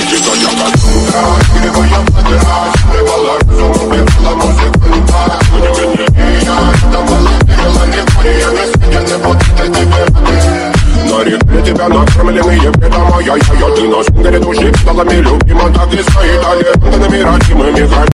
Тебя накормленные беда моя, ты нас горит души, стала любима, так и стоит, а не номера,